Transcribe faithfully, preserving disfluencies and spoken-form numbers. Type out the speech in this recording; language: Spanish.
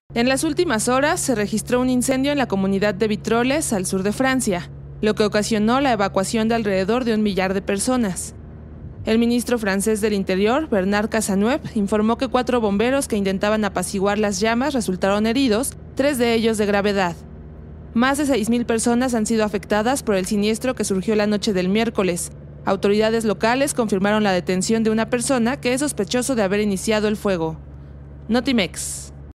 En las últimas horas se registró un incendio en la comunidad de Vitrolles, al sur de Francia, lo que ocasionó la evacuación de alrededor de un millar de personas. El ministro francés del Interior, Bernard Cazeneuve, informó que cuatro bomberos que intentaban apaciguar las llamas resultaron heridos, tres de ellos de gravedad. Más de seis mil personas han sido afectadas por el siniestro que surgió la noche del miércoles. Autoridades locales confirmaron la detención de una persona que es sospechoso de haber iniciado el fuego. Notimex.